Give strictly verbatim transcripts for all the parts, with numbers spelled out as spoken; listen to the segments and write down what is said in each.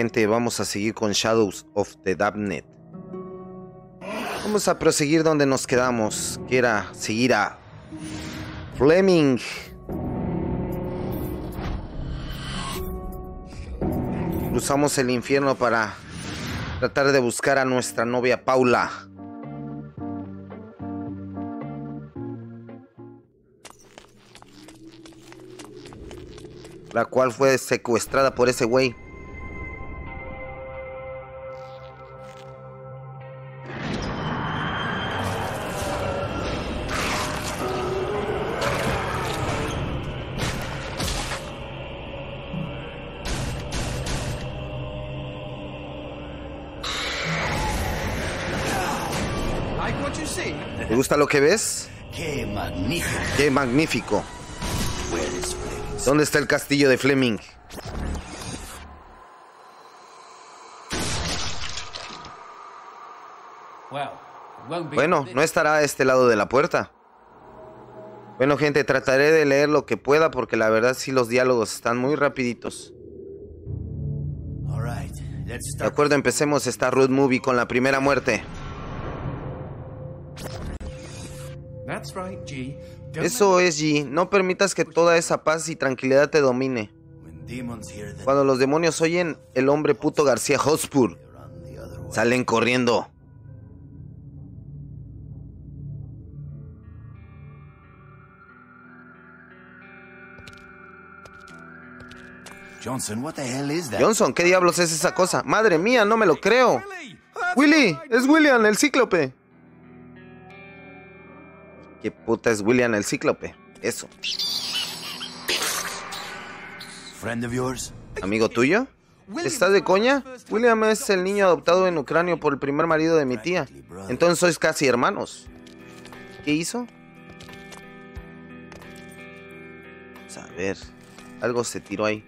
gente, vamos a seguir con Shadows of the Damned. Vamos a proseguir donde nos quedamos, que era seguir a Fleming. Cruzamos el infierno para tratar de buscar a nuestra novia Paula. La cual fue secuestrada por ese güey. ¿Te gusta lo que ves? ¡Qué magnífico! ¡Qué magnífico! ¿Dónde está el castillo de Fleming? Bueno, no estará a este lado de la puerta. Bueno, gente, trataré de leer lo que pueda porque la verdad sí los diálogos están muy rapiditos. De acuerdo, empecemos esta road movie con la primera muerte. Eso es, G. No permitas que toda esa paz y tranquilidad te domine. Cuando los demonios oyen el hombre puto García Hotspur, salen corriendo. Johnson, what the hell is that? Johnson, ¿qué diablos es esa cosa? Madre mía, no me lo creo. Willy, es William el cíclope. ¿Qué puta es William el cíclope? Eso. Friend of yours? ¿Amigo tuyo? ¿Estás de coña? William es el niño adoptado en Ucrania por el primer marido de mi tía. Entonces sois casi hermanos. ¿Qué hizo? Vamos a ver. Algo se tiró ahí.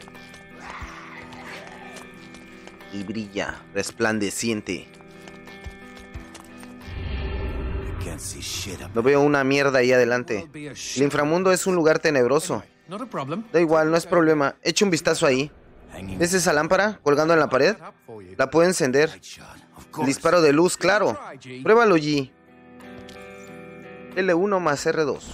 Y brilla, resplandeciente. No veo una mierda ahí adelante. El inframundo es un lugar tenebroso. Da igual, no es problema. Echa un vistazo ahí. ¿Ves esa lámpara colgando en la pared? La puedo encender. El disparo de luz, claro. Pruébalo, G. L uno más R dos.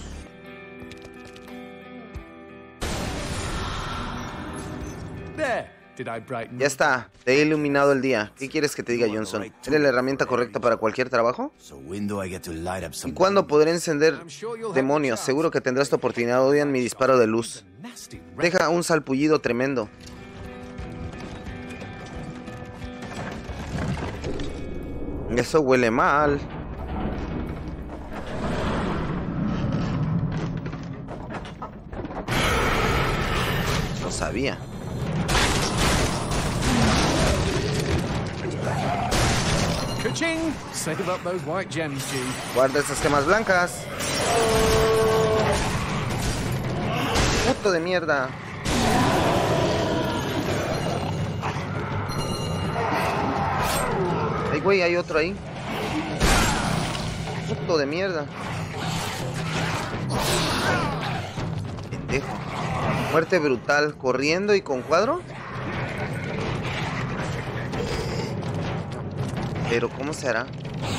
Ya está, te he iluminado el día. ¿Qué quieres que te diga, Johnson? ¿Eres la herramienta correcta para cualquier trabajo? ¿Y cuándo podré encender demonios? Seguro que tendrás tu oportunidad. Odian mi disparo de luz. Deja un salpullido tremendo. Eso huele mal. No sabía. Guarda esas gemas blancas. Puto de mierda. Ay, güey, hay otro ahí. Puto de mierda. Pendejo. Muerte brutal. Corriendo y con cuadro. Pero ¿cómo se hará?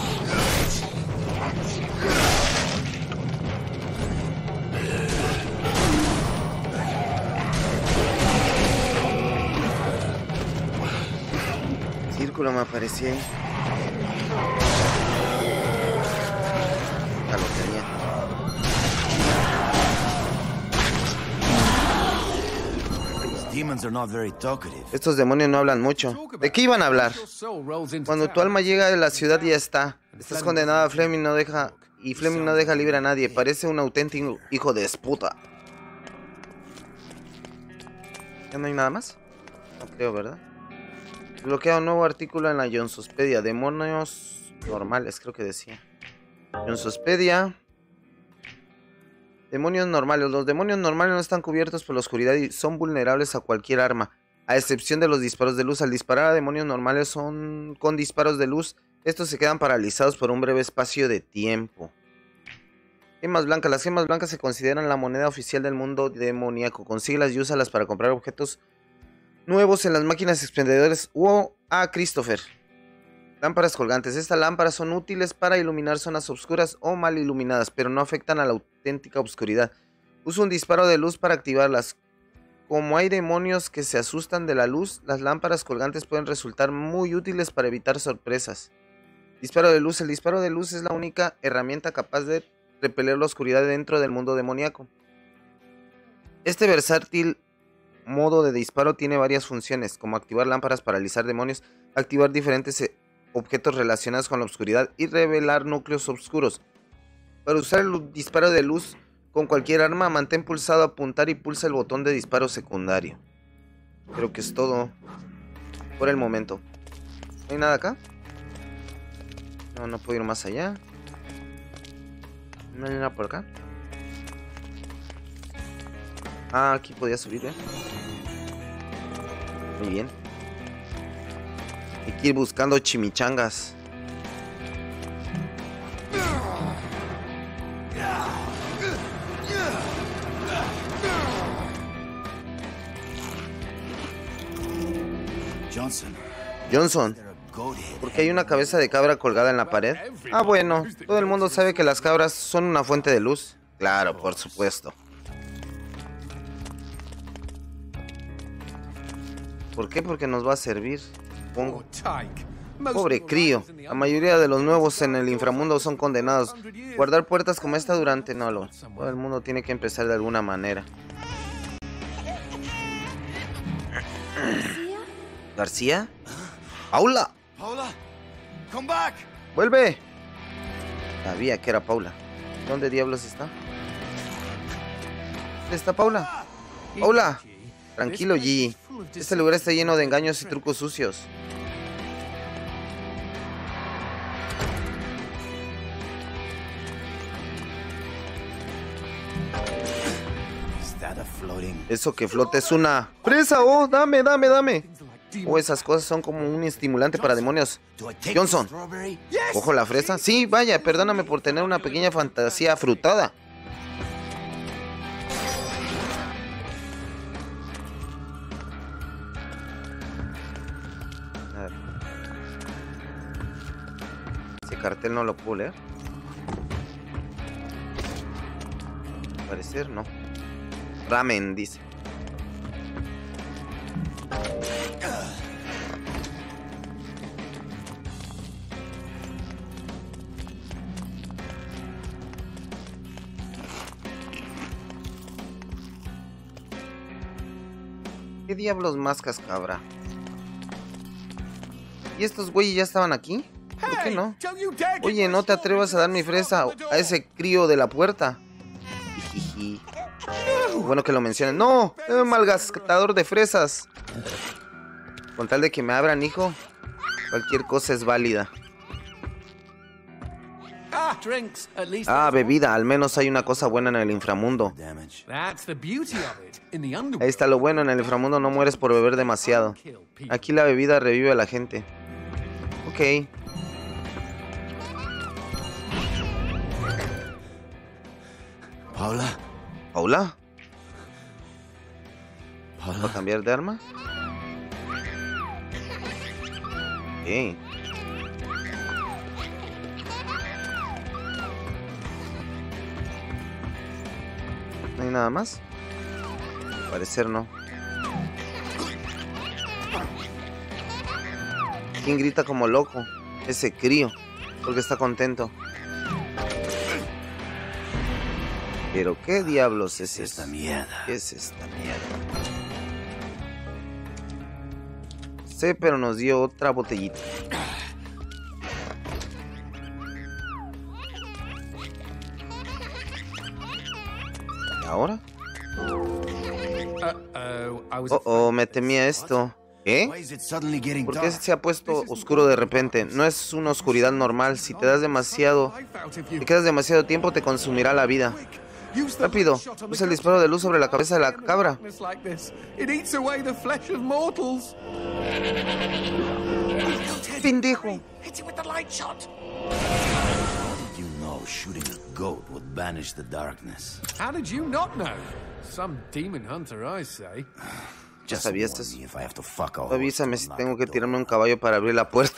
Círculo me apareció ahí. Ya lo tenía. Estos demonios no hablan mucho. ¿De qué iban a hablar? Cuando tu alma llega a la ciudad ya está. Estás condenado a Fleming no deja y Fleming no deja libre a nadie. Parece un auténtico hijo de esputa. ¿Ya no hay nada más? No creo, ¿verdad? Bloquea un nuevo artículo en la Johnsospedia. Demonios normales, creo que decía. Johnsospedia. Demonios normales. Los demonios normales no están cubiertos por la oscuridad y son vulnerables a cualquier arma, a excepción de los disparos de luz. Al disparar a demonios normales son con disparos de luz, estos se quedan paralizados por un breve espacio de tiempo. Gemas blancas. Las gemas blancas se consideran la moneda oficial del mundo demoníaco. Consíguelas y úsalas para comprar objetos nuevos en las máquinas expendedoras o a Christopher. Lámparas colgantes. Estas lámparas son útiles para iluminar zonas oscuras o mal iluminadas, pero no afectan a la auténtica oscuridad. Usa un disparo de luz para activarlas. Como hay demonios que se asustan de la luz, las lámparas colgantes pueden resultar muy útiles para evitar sorpresas. Disparo de luz. El disparo de luz es la única herramienta capaz de repeler la oscuridad dentro del mundo demoníaco. Este versátil modo de disparo tiene varias funciones, como activar lámparas para alisar demonios, activar diferentes objetos relacionados con la oscuridad y revelar núcleos oscuros. Para usar el disparo de luz con cualquier arma, mantén pulsado apuntar y pulsa el botón de disparo secundario. Creo que es todo por el momento. ¿No hay nada acá? No, no puedo ir más allá. No hay nada por acá. Ah, aquí podía subir, ¿eh? Muy bien. Hay que ir buscando chimichangas. Johnson. Johnson. ¿Por qué hay una cabeza de cabra colgada en la pared? Ah, bueno. Todo el mundo sabe que las cabras son una fuente de luz. Claro, por supuesto. ¿Por qué? Porque nos va a servir. Pongo. Pobre crío. La mayoría de los nuevos en el inframundo son condenados. Guardar puertas como esta durante... No, lo... todo el mundo tiene que empezar de alguna manera. ¿García? ¡Paula! Paula, come back. ¡Vuelve! Sabía que era Paula. ¿Dónde diablos está? ¿Dónde está Paula? ¡Paula! Tranquilo, G. Este lugar está lleno de engaños y trucos sucios. Eso que flota es una fresa. Oh, dame, dame, dame. Oh, esas cosas son como un estimulante para demonios. Johnson, ¿cojo la fresa? Sí, vaya, perdóname por tener una pequeña fantasía frutada. A ver. Ese cartel no lo puedo leer. Al parecer no. Ramen, dice. ¿Qué diablos mascas, cabra? ¿Y estos güeyes ya estaban aquí? ¿Por qué no? Oye, no te atrevas a dar mi fresa a ese crío de la puerta. Jijiji. Bueno que lo mencionen. ¡No! ¡Es malgastador de fresas! Con tal de que me abran, hijo, cualquier cosa es válida. Ah, bebida. Al menos hay una cosa buena en el inframundo. Ahí está lo bueno. En el inframundo no mueres por beber demasiado. Aquí la bebida revive a la gente. Ok. Paula. ¿Paula? Paula. ¿Va a cambiar de arma? Ok. ¿No hay nada más? Al parecer no. ¿Quién grita como loco? Ese crío, porque está contento. Pero ¿qué diablos es esta eso? mierda? ¿Qué es esta mierda? Sé, pero nos dio otra botellita. ¿Y ahora? Oh, oh, me temía esto. ¿Eh? ¿Por qué se ha puesto oscuro de repente? No es una oscuridad normal. Si te das demasiado, te quedas demasiado tiempo, te consumirá la vida. Rápido, usa el disparo de luz sobre la cabeza de la cabra. Pendejo. Shooting a goat would banish the darkness. How did you not know? Some demon hunter, I say. Just sabías warn eso? me if I have to fuck a Tú horse avísame to si unlock tengo que the tirarme door. un caballo para abrir la puerta.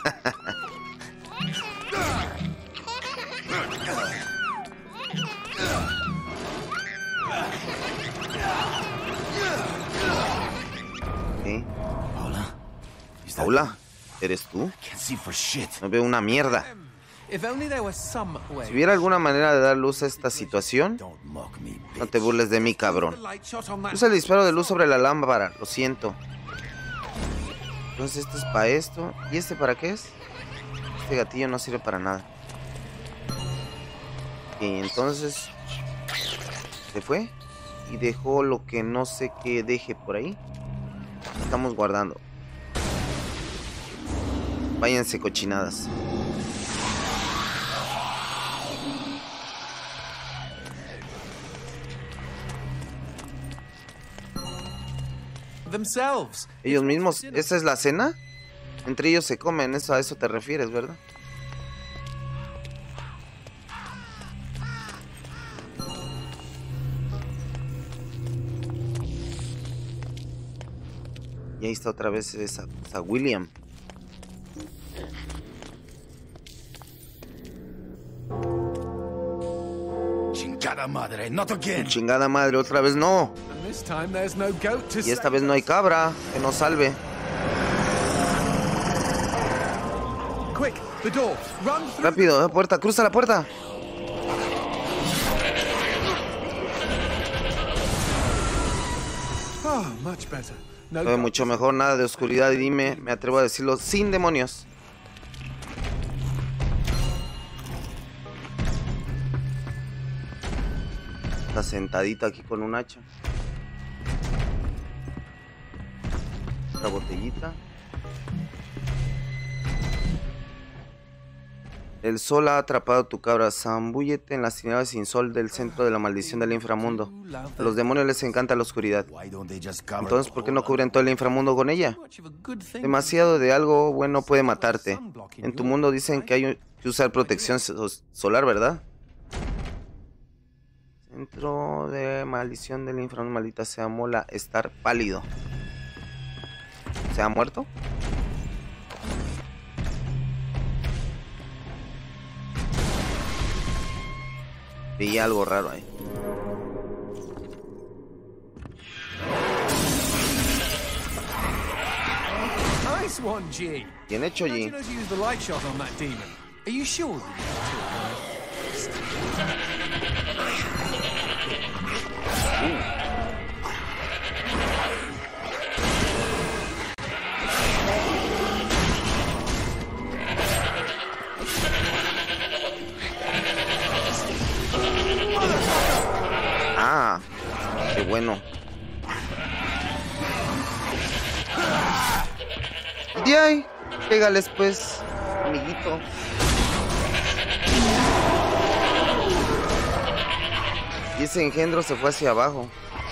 ¿Eh? Paula? Is that Paula, ¿eres tú? you? Can't see for shit. No veo una mierda. If only there was some way. Si hubiera alguna manera de dar luz a esta situación, Don't mock me, bitch. no te burles de mí, cabrón. The light shot on that. Usa el disparo de luz sobre la lámpara, lo siento. Entonces esto es para esto. ¿Y este para qué es? Este gatillo no sirve para nada. Y entonces se fue y dejó lo que no sé qué deje por ahí. Estamos guardando. Váyanse, cochinadas. Themselves. Ellos mismos, ¿esa es la cena? Entre ellos se comen, eso, a eso te refieres, ¿verdad? Y ahí está otra vez esa, esa William. Chingada madre, not again. Chingada madre, otra vez no. And this time there's no goat to Y esta save vez no hay us. cabra que nos salve. Quick, the door. Run through. Rápido, la puerta, cruza la puerta. Oh, much better. No Fue goat. mucho mejor, nada de oscuridad y dime, me atrevo a decirlo, sin demonios. Está sentadita aquí con un hacha. La botellita. El sol ha atrapado tu cabra. Zambúllete en las tinieblas sin sol del centro de la maldición del inframundo. A los demonios les encanta la oscuridad. Why don't they just cover Entonces, the ¿por qué whole no cubren todo el inframundo con ella? Much of a good thing. Demasiado de algo bueno puede matarte. En tu mundo dicen que hay que usar protección so- solar, ¿verdad? Centro de maldición del inframundo, maldita sea mola, estar pálido. ¿Se ha muerto? Veía algo raro ahí. Nice one, G. Bien hecho, How'd you G. know to use the light shot on that demon? Are you sure that Ah, qué bueno. De ahí, pégales pues, amiguito. Y ese engendro se fue hacia abajo.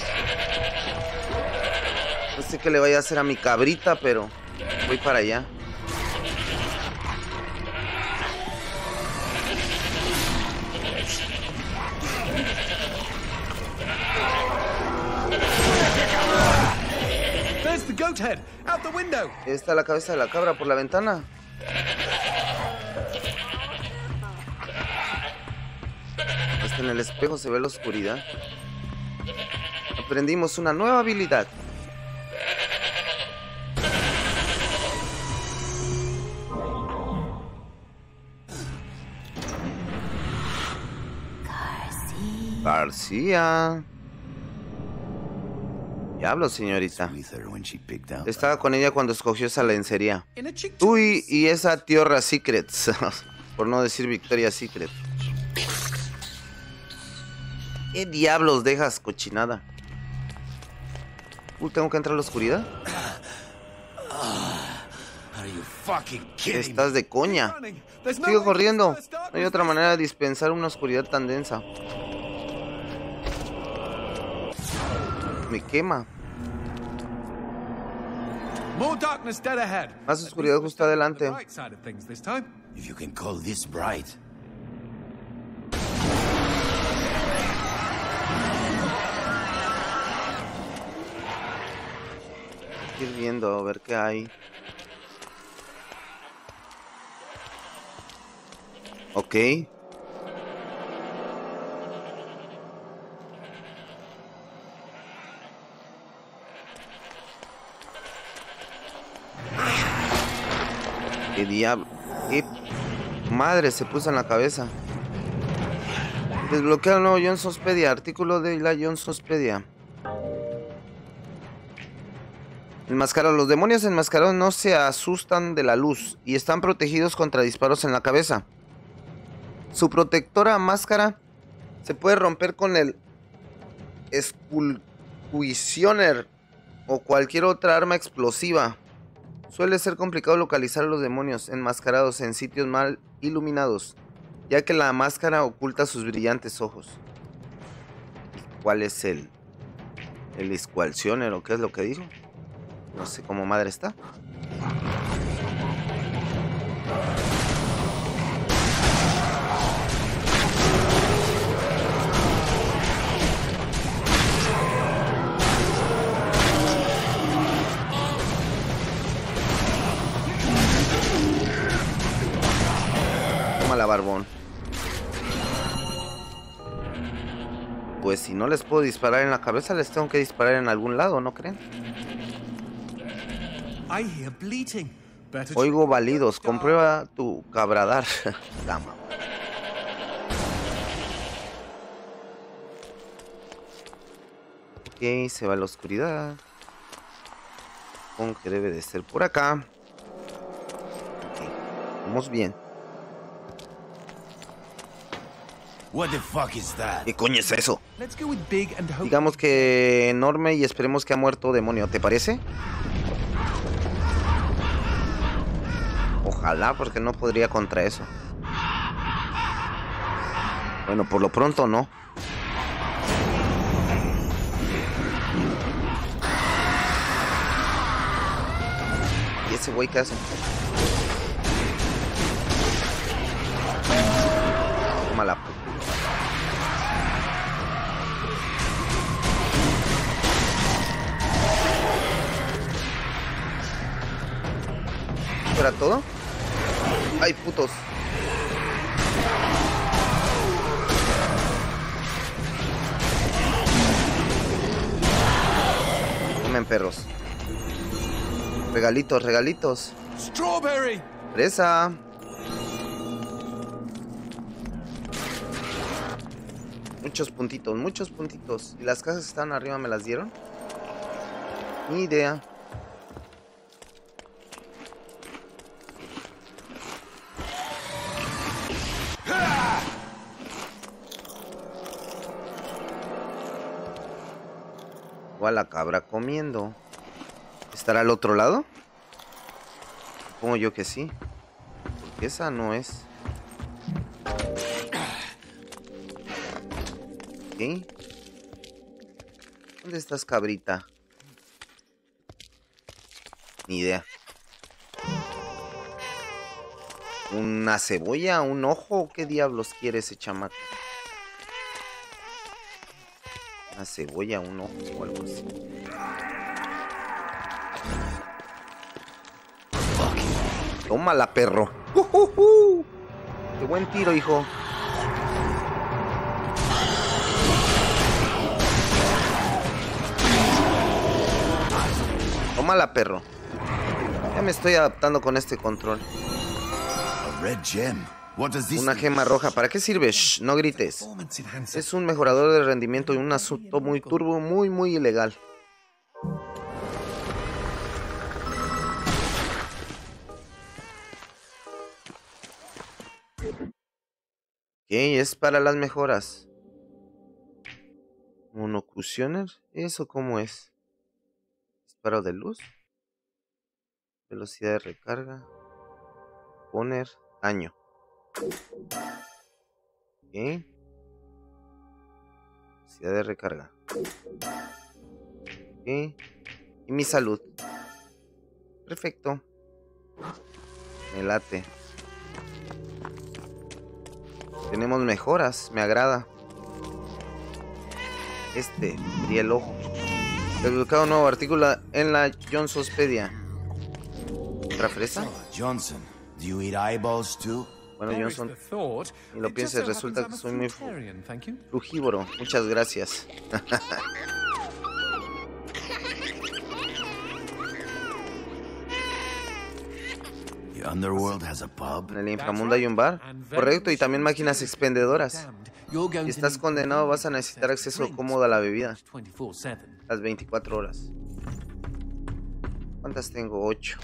No sé qué le vaya a hacer a mi cabrita, pero voy para allá. there's the goat head out the window? Ahí está la cabeza de la cabra por la ventana. Hasta en el espejo se ve la oscuridad. Aprendimos una nueva habilidad. García. Diablo, señorita. with her when she picked out. Estaba con ella cuando escogió esa lencería. In a chick Tú y, y esa Tiorra Secrets. Por no decir Victoria Secret. ¿Qué diablos dejas, cochinada? Uy, ¿tengo que entrar a la oscuridad? Are you fucking kidding me? Estás de coña. running. There's no Sigo way to corriendo. disperse No hay darkness. otra manera de dispensar una oscuridad tan densa. Me quema. More darkness dead ahead. Más oscuridad justo adelante. Right side of things this time. If you can call this bright. que ir viendo a ver qué hay. Ok. ¿Qué diablo? ¿Qué madre se puso en la cabeza? Desbloquea el nuevo Johnsonspedia. Artículo de la Johnsonspedia. Enmascarados. Los demonios enmascarados no se asustan de la luz y están protegidos contra disparos en la cabeza. Su protectora máscara se puede romper con el Skullquisioner o cualquier otra arma explosiva. Suele ser complicado localizar a los demonios enmascarados en sitios mal iluminados, ya que la máscara oculta sus brillantes ojos. ¿Cuál es el el Skullquisioner o qué es lo que dijo? No sé cómo madre está. Tómala, barbón. Pues si no les puedo disparar en la cabeza, les tengo que disparar en algún lado, ¿no creen? I hear bleating. Better Oigo balidos. Comprueba tu cabradar. Dama. Ok, se va a la oscuridad. Supongo que debe de ser por acá. Ok, vamos bien. What the fuck is that? ¿Qué coño es eso? Let's go with big and hope. Digamos que enorme y esperemos que ha muerto demonio, ¿te parece? Ojalá, porque no podría contra eso. Bueno, por lo pronto no. ¿Y ese güey qué hace? Toma la puta. ¿Eso era todo? ¡Ay, putos! Comen perros. Regalitos, regalitos. Strawberry. Fresa. Muchos puntitos, muchos puntitos. ¿Y las cajas que estaban arriba me las dieron? Ni idea. Va la cabra comiendo. ¿Estará al otro lado? Supongo yo que sí. Porque esa no es. ¿Qué? ¿Dónde estás, cabrita? Ni idea. ¿Una cebolla? ¿Un ojo? ¿Qué diablos quiere ese chamaco? Una cebolla, un ojo o algo así. Tómala, perro. Uh, uh, uh. Qué buen tiro, hijo. Tómala, perro. Ya me estoy adaptando con este control. A red gem. What does this Una do? gema roja. ¿Para qué sirve? Shh, no grites. Performance enhancer. Es un mejorador de rendimiento y un asunto muy turbo, muy, muy ilegal. Ok, es para las mejoras. Monocutioner. ¿Eso cómo es? Disparo de luz. Velocidad de recarga. Poner daño. Ok. Velocidad de recarga. Ok. Y mi salud. Perfecto. Me late. Tenemos mejoras, me agrada. Este, sería el ojo. Desbloqueado un nuevo artículo en la Johnsospedia. ¿Otra fresa? Johnson, do you eat eyeballs too? Bueno, Perish Johnson, the thought. y lo It just pienses, so resulta happens que I'm soy a muy fruitarian, thank you. frugívoro. Muchas gracias. The underworld has a pub. En el inframundo hay un bar. Correcto, y también máquinas expendedoras. Si estás condenado, vas a necesitar acceso cómodo a la bebida. Las veinticuatro horas. ¿Cuántas tengo? ocho.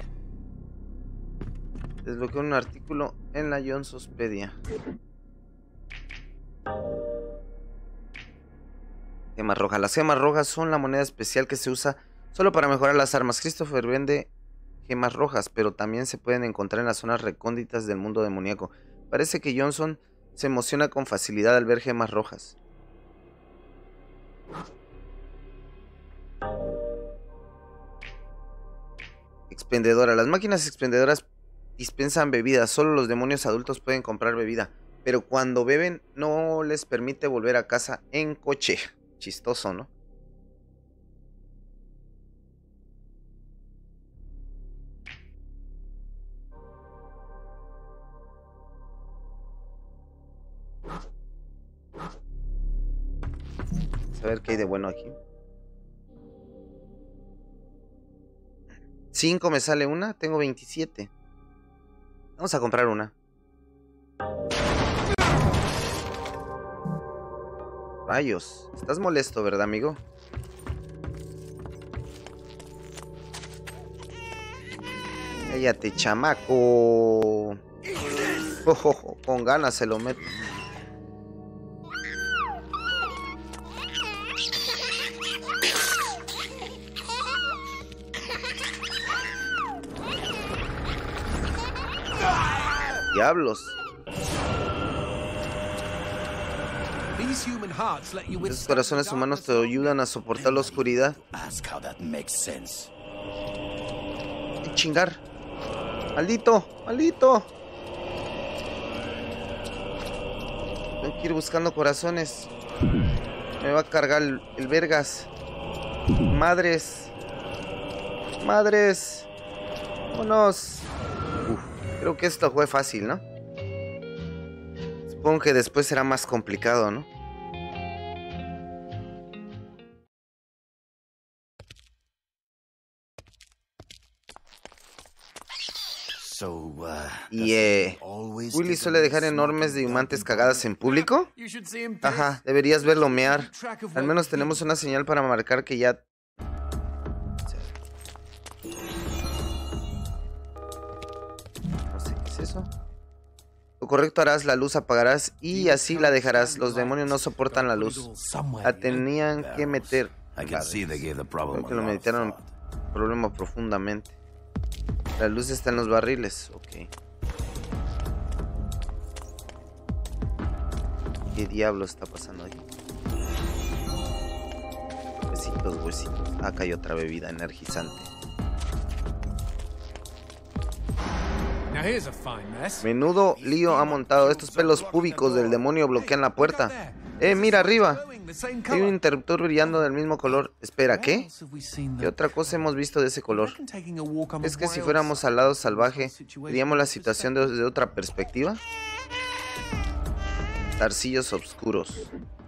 Desbloqueo un artículo en la Johnsospedia. Gemas rojas. Las gemas rojas son la moneda especial que se usa solo para mejorar las armas. Christopher vende gemas rojas, pero también se pueden encontrar en las zonas recónditas del mundo demoníaco. Parece que Johnson se emociona con facilidad al ver gemas rojas. Expendedora. Las máquinas expendedoras dispensan bebidas. Solo los demonios adultos pueden comprar bebida, pero cuando beben no les permite volver a casa en coche. Chistoso, ¿no? Vamos a ver qué hay de bueno aquí. cinco me sale una, tengo veintisiete. Vamos a comprar una. Rayos, estás molesto, ¿verdad, amigo? Cállate, chamaco. Oh, oh, oh, con ganas se lo meto. Diablos. Esos corazones humanos te ayudan a soportar la oscuridad. Y chingar. Maldito, maldito. Tengo que ir buscando corazones. Me va a cargar el, el vergas. Madres. Madres. Vámonos. Uf, creo que esto fue fácil, ¿no? Supongo que después será más complicado, ¿no? So, uh, Y eh, Willy suele dejar enormes diamantes cagadas en público. Ajá, deberías verlo mear. Al menos tenemos una señal para marcar que ya... No sé qué es eso. Lo correcto harás, la luz apagarás y así la dejarás. Los demonios no soportan la luz. La tenían que meter. Creo que lo meditaron problema profundamente. La luz está en los barriles, ok. ¿Qué diablo está pasando ahí? Huesitos, huesitos. Ah, acá hay otra bebida energizante. Menudo lío ha montado. Estos pelos púbicos del demonio bloquean la puerta. Eh, mira arriba. Hay un interruptor brillando del mismo color. Espera, ¿qué? ¿Qué otra cosa hemos visto de ese color? ¿Es que si fuéramos al lado salvaje, veríamos la situación desde otra perspectiva? Zarcillos oscuros.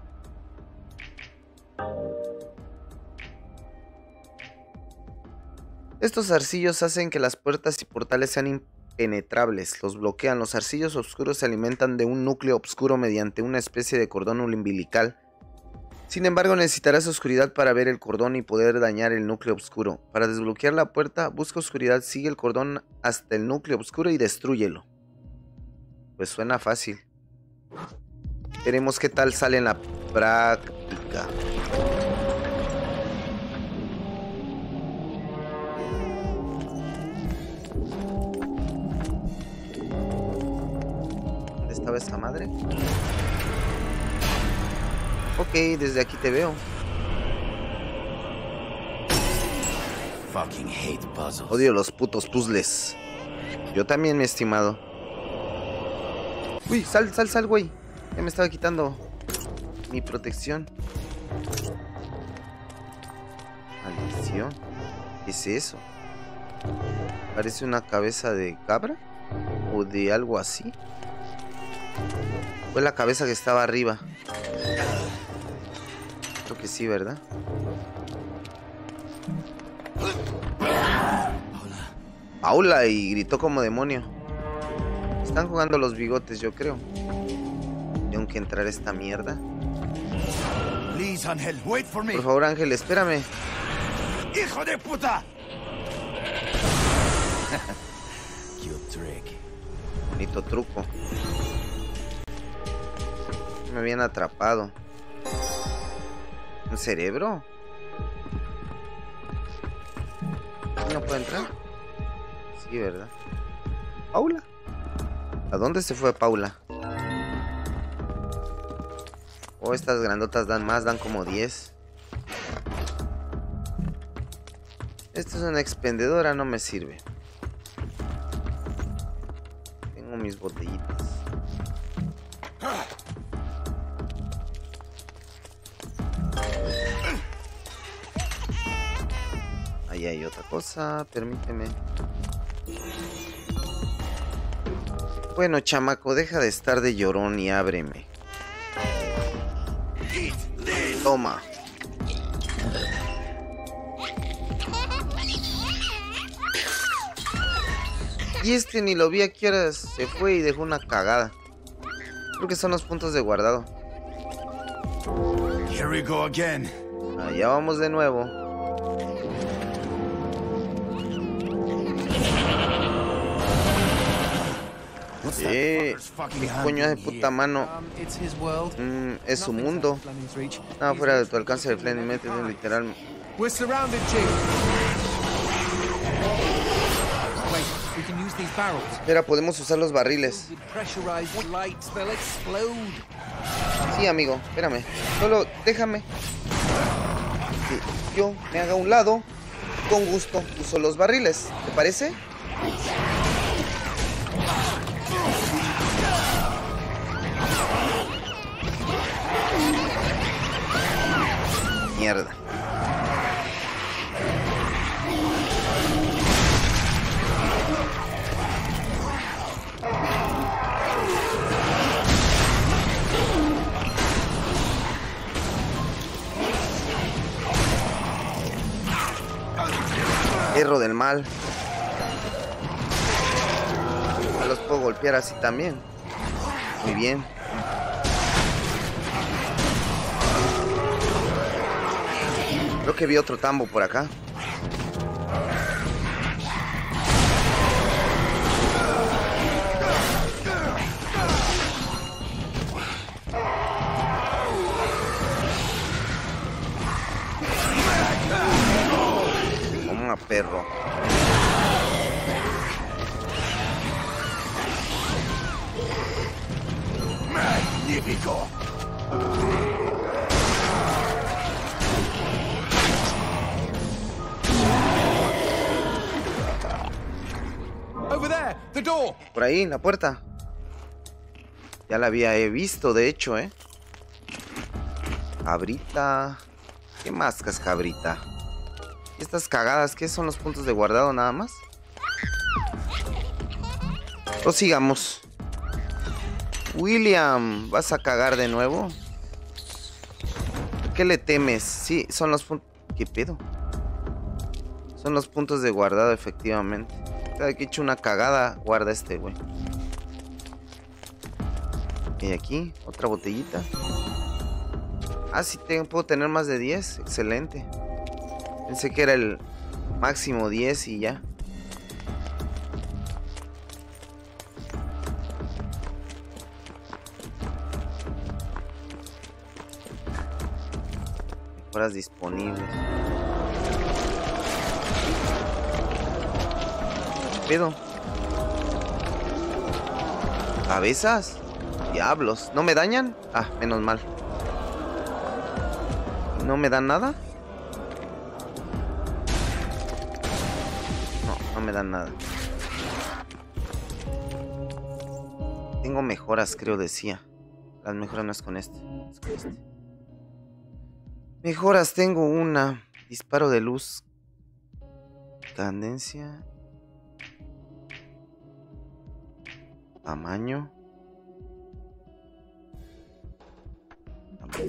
Estos zarcillos hacen que las puertas y portales sean impenetrables. Los bloquean. Los zarcillos oscuros se alimentan de un núcleo oscuro mediante una especie de cordón umbilical. Sin embargo, necesitarás oscuridad para ver el cordón y poder dañar el núcleo oscuro. Para desbloquear la puerta, busca oscuridad, sigue el cordón hasta el núcleo oscuro y destrúyelo. Pues suena fácil. Veremos qué tal sale en la práctica. ¿Dónde estaba esa madre? Ok, desde aquí te veo. Odio los putos puzzles. Yo también, mi estimado. Uy, sal, sal, sal, güey. Ya me estaba quitando mi protección. ¿Qué es eso? Parece una cabeza de cabra o de algo así. Fue la cabeza que estaba arriba. Creo que sí, ¿verdad? Paula, y gritó como demonio. Están jugando los bigotes, yo creo. Tengo que entrar a esta mierda. Please, Ángel, wait for me. Por favor, Ángel, espérame. ¡Hijo de puta! Cute trick. Bonito truco. Me habían atrapado. ¿Un cerebro? ¿No puedo entrar? Sí, ¿verdad? ¿Paula? ¿A dónde se fue Paula? Oh, estas grandotas dan más, dan como diez. Esta es una expendedora, no me sirve. Tengo mis botellitas. Ahí hay otra cosa, permíteme. Bueno, chamaco, deja de estar de llorón y ábreme. Toma. Y este ni lo vi a qué horas se fue y dejó una cagada. Creo que son los puntos de guardado. Here we go again. Allá vamos de nuevo. Eh, ¿qué coño de puta mano? Mm, es su mundo. Nada fuera de tu alcance de Fleming, literal. We're surrounded, Chief. Wait, we can use these barrels. Espera, podemos usar los barriles. With pressurized lights, they'll explode. Sí, amigo, espérame. Solo déjame que yo me haga a un lado. Con gusto uso los barriles. ¿Te parece? Mierda. Perro del mal. No los puedo golpear así también. Muy bien. Creo que vi otro tambo por acá. Toma, perro. Magnífico. Over there, the door. Por ahí, la puerta. Ya la había he visto, de hecho, ¿eh? Cabrita. ¿Qué más, cascabrita? Estas cagadas, ¿qué son los puntos de guardado nada más? Prosigamos. William, ¿vas a cagar de nuevo? ¿Qué le temes? Sí, son los puntos... ¿Qué pedo? Son los puntos de guardado, efectivamente. Cada que he hecho una cagada, guarda este, güey. Y aquí, otra botellita. Ah, sí, tengo, puedo tener más de diez. Excelente. Pensé que era el máximo diez y ya. Mejoras disponibles. ¿Qué pedo? ¿Cabezas? Diablos. ¿No me dañan? Ah, menos mal. ¿No me dan nada? No, no me dan nada. Tengo mejoras, creo, decía. Las mejoras no es con este, es con este. Mejoras, tengo una. Disparo de luz. Cadencia. Tamaño. Tamaño.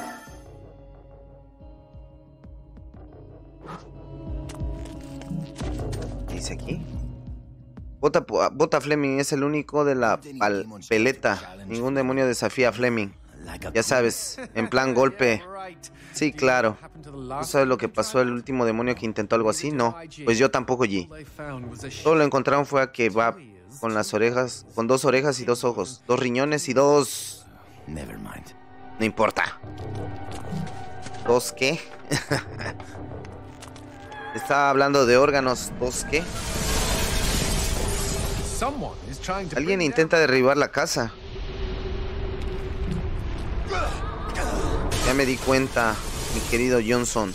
¿Qué dice aquí? Bota, Bota Fleming es el único de la palpeleta. Ningún demonio desafía a Fleming. Ya sabes, en plan golpe. Sí, claro. ¿No sabes lo que pasó al último demonio que intentó algo así? No. Pues yo tampoco, G. Todo lo encontraron fue a Kebab con las orejas, con dos orejas y dos ojos, dos riñones y dos... No importa. ¿Dos qué? Estaba hablando de órganos. ¿Dos qué? Alguien intenta derribar la casa. Ya me di cuenta, mi querido Johnson.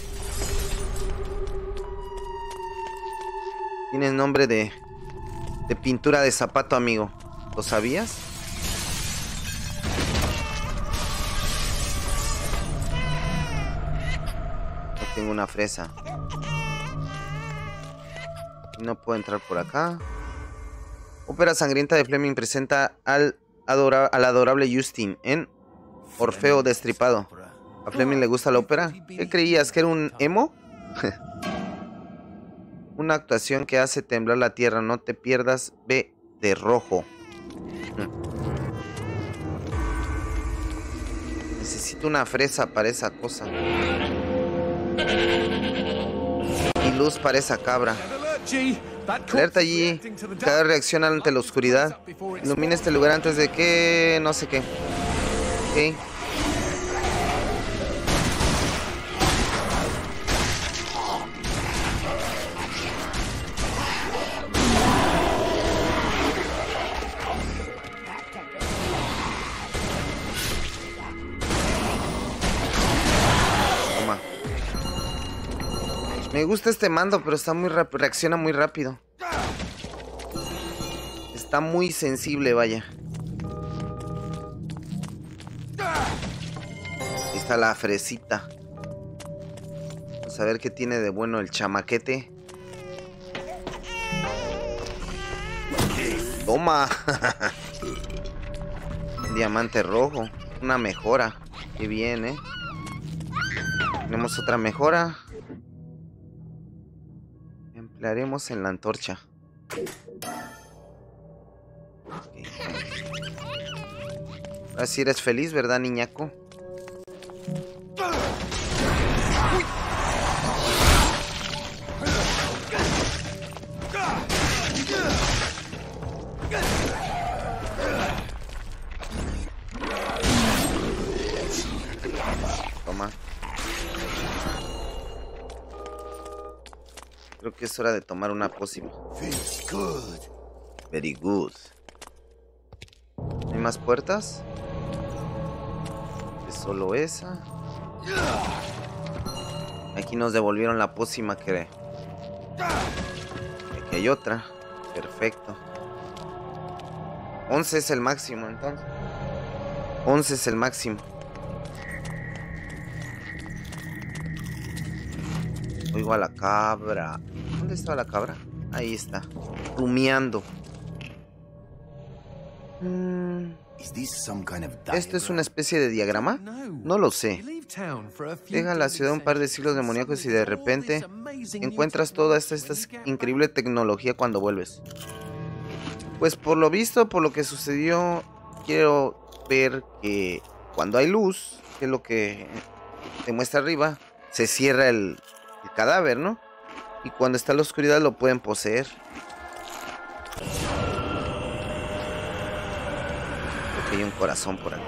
Tienes nombre de... de pintura de zapato, amigo. ¿Lo sabías? No tengo una fresa. No puedo entrar por acá. Ópera sangrienta de Fleming presenta al, adora al adorable Justin en Orfeo Destripado. ¿A Fleming le gusta la ópera? ¿Qué creías? ¿Que era un emo? Una actuación que hace temblar la tierra. No te pierdas. Ve de rojo. Necesito una fresa para esa cosa. Y luz para esa cabra. Alerta allí. Cada reacción ante la oscuridad. Ilumina este lugar antes de que... no sé qué. Ok. Toma. Me gusta este mando, pero está muy rápido. Reacciona muy rápido. Está muy sensible, vaya. Ahí está la fresita. Vamos a ver qué tiene de bueno el chamaquete. Toma. Un diamante rojo. Una mejora. Qué bien, eh. Tenemos otra mejora. Emplearemos en la antorcha. Okay. Ahora sí eres feliz, ¿verdad, niñaco? Toma. Creo que es hora de tomar una pócima. Very good. ¿Hay más puertas? Es solo esa. Aquí nos devolvieron la pócima que... Aquí hay otra. Perfecto. once es el máximo, entonces. once es el máximo. Oigo a la cabra. ¿Dónde estaba la cabra? Ahí está. Rumiando. Mm. ¿Esto es una especie de diagrama? No lo sé. Deja la ciudad un par de siglos demoníacos y de repente encuentras toda esta, esta increíble tecnología cuando vuelves. Pues por lo visto, por lo que sucedió, quiero ver que cuando hay luz, que es lo que te muestra arriba, se cierra el, el cadáver, ¿no? Y cuando está la oscuridad lo pueden poseer. Creo que hay un corazón por aquí.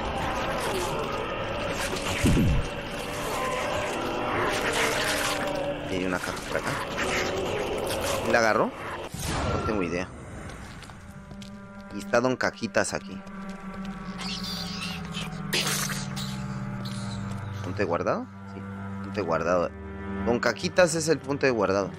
Y hay una caja por acá. ¿Y la agarró? No tengo idea. Y está Don Caquitas aquí. ¿Punto de guardado? Sí, punto de guardado. Don Caquitas es el punto de guardado.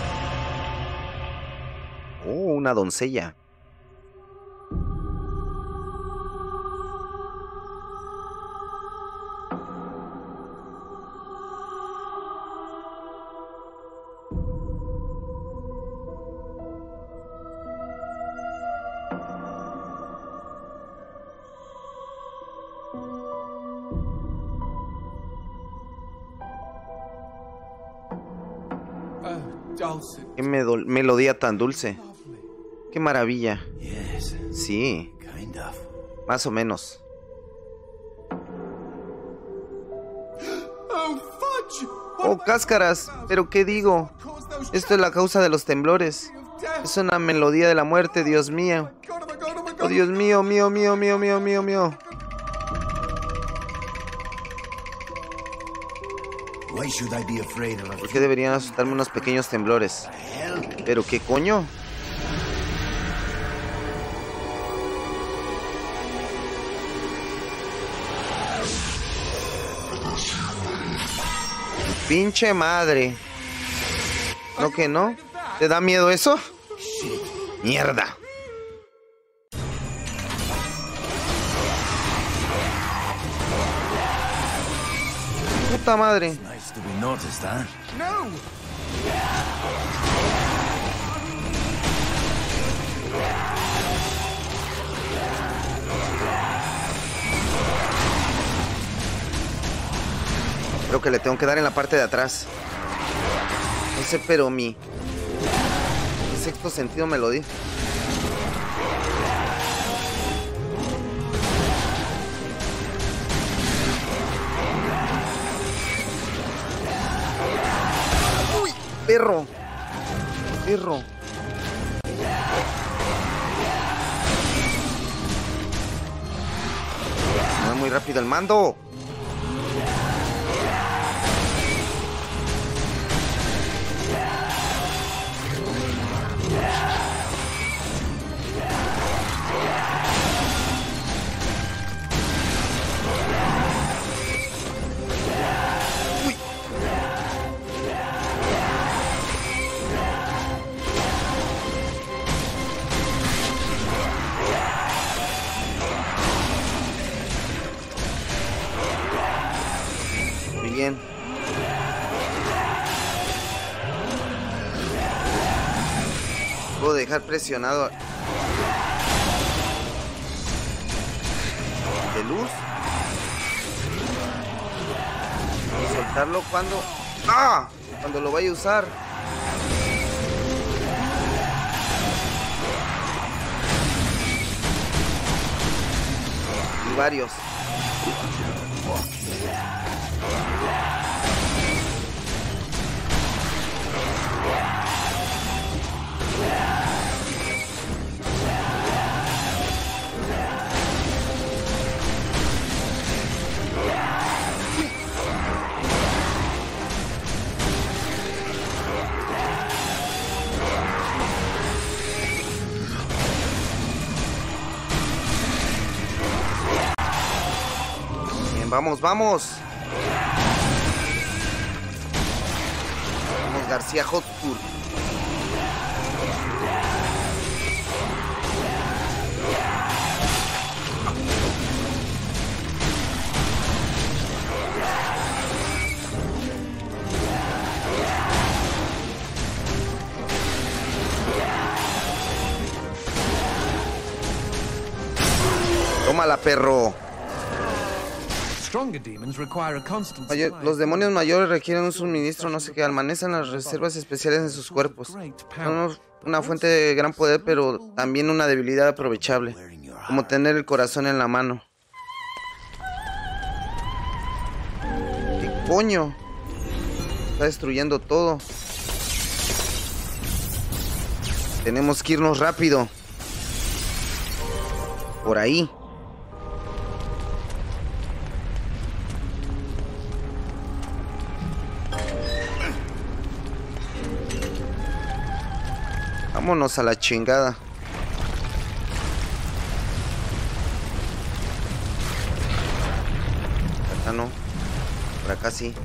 Oh, una doncella. Oh, dulcet. Qué medol- melodía tan dulce. Lovely. Qué maravilla. Yes, Sí, kind of. más o menos. Oh, fudge! Oh, cáscaras. ¿Pero qué digo? Esto es la causa de los temblores. Es una melodía de la muerte, Dios mío. God, oh my God, oh my God. Oh, Dios mío, mío, mío, mío, mío, mío, mío. Why should I be afraid of a ¿Por qué deberían asustarme unos pequeños temblores? hell? ¿Pero qué coño? Pinche madre. ¿No que no? ¿Te da miedo eso? Mierda. Puta madre. Nice to be noticed, huh? No! Creo que le tengo que dar en la parte de atrás. No sé, pero mi... mi sexto sentido me lo di. ¡Uy! Perro. Perro. Va muy rápido el mando. Muy bien. Puedo dejar presionado de luz y soltarlo cuando ¡ah! Cuando lo vaya a usar. Y varios. Bien, vamos, vamos. Vamos, García Hotspur. Tómala, perro. Stronger demons require a constant Mayor- supply los of demonios food. mayores requieren un suministro, no sé qué, almacenan las reservas especiales en sus cuerpos. Son una fuente de gran poder, pero también una debilidad aprovechable, Wearing your como heart. tener el corazón en la mano. ¿Qué coño? Está destruyendo todo. Tenemos que irnos rápido. Por ahí. Vámonos a la chingada. Acá no. Por acá sí.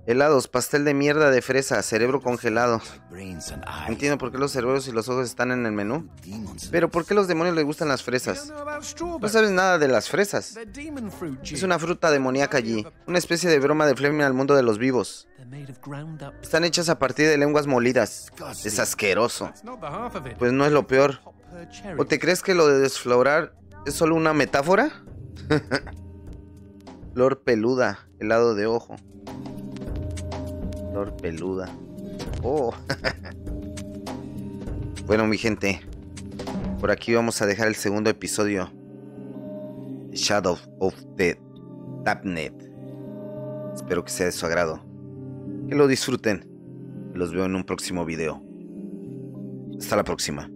Helados, pastel de mierda de fresa, cerebro congelado. Brains and eyes. Entiendo por qué los cerebros y los ojos están en el menú. Demons. Pero ¿por qué los demonios les gustan las You fresas? don't know about No strawberries. sabes nada de las fresas. They're demon fruit, G. Es una fruta demoníaca allí. Una especie de broma de Fleming al mundo de los vivos. They're made of ground up. Están hechas a partir de lenguas molidas. Es asqueroso. That's not the half of it. Pues no es lo peor. Top per cherry. ¿O te crees que lo de desflorar es solo una metáfora? Flor peluda, helado de ojo. Flor peluda. Oh. Bueno, mi gente, por aquí vamos a dejar el segundo episodio de Shadow of the Damned. Espero que sea de su agrado. Que lo disfruten. Los veo en un próximo video. Hasta la próxima.